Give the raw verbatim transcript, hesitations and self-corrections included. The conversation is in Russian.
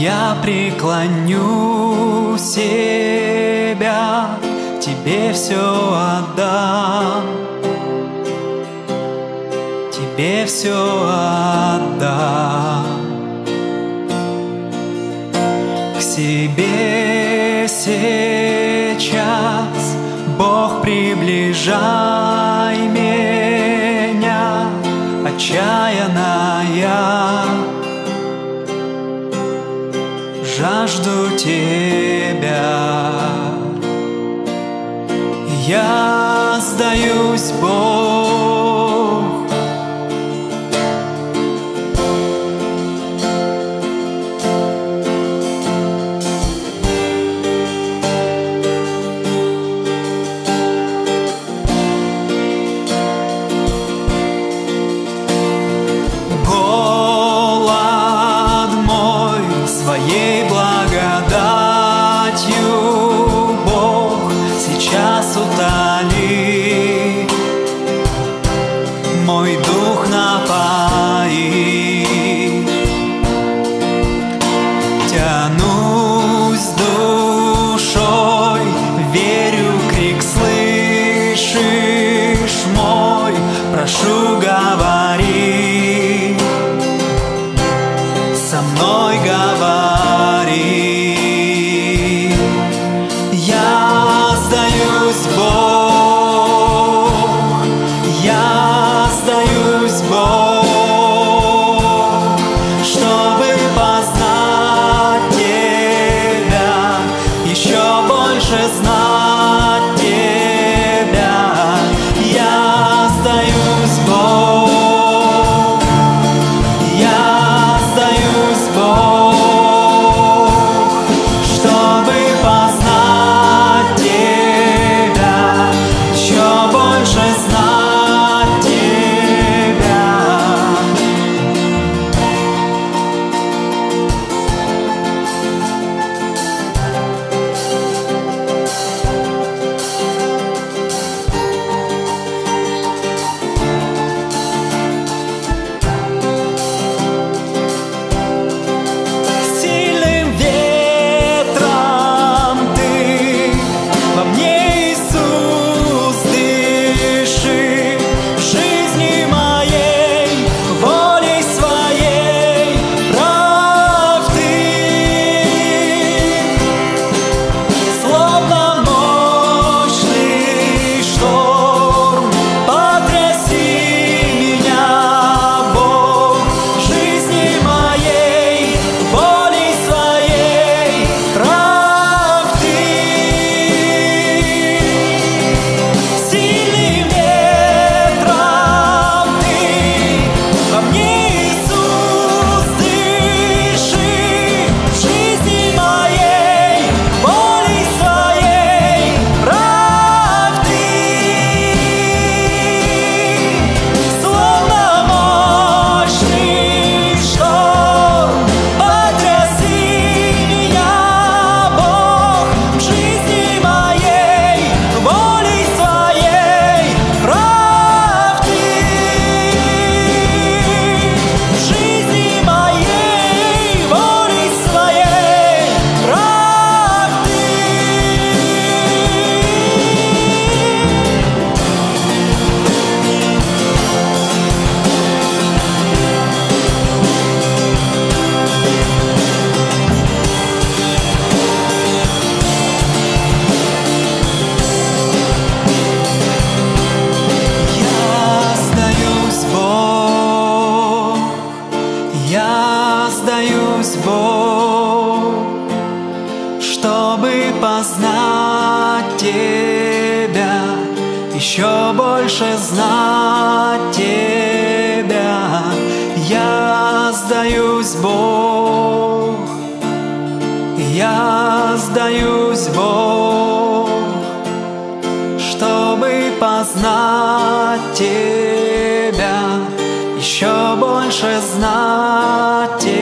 Я преклоню себя, Тебе все отдам, Тебе все отдам. К себе сейчас, Бог, приближай меня, отчаянная, жажду Тебя. Я сдаюсь, Бог, голод мой своей благодатью, Бог, сейчас утоли, мой дух напои. Тянусь душой, верю, крик слышишь мой, прошу, говори, со мной говори. Я сдаюсь, Бог, я сдаюсь, Бог, чтобы познать Тебя, еще больше знать Тебя. Я сдаюсь, Бог, я сдаюсь, Бог, чтобы познать Тебя, еще больше знать Тебя. Сильным ветром Ты во мне, Иисус, дыши, в жизни моей, волей своей прав Ты. Словно мощный шторм, потряси меня, Бог, в жизни моей, волей своей прав Ты. Сильным ветром Ты во мне, Иисус, дыши, в жизни моей, волей своей прав Ты. Словно мощный шторм, потряси меня, Бог, в жизни моей, волей своей прав Ты. В жизни моей, волей своей прав Ты. Я сдаюсь, Бог, я сдаюсь, Бог, чтобы познать Тебя, еще больше знать Тебя. Я сдаюсь, Бог, я сдаюсь, Бог, чтобы познать Тебя, еще больше знать Тебя.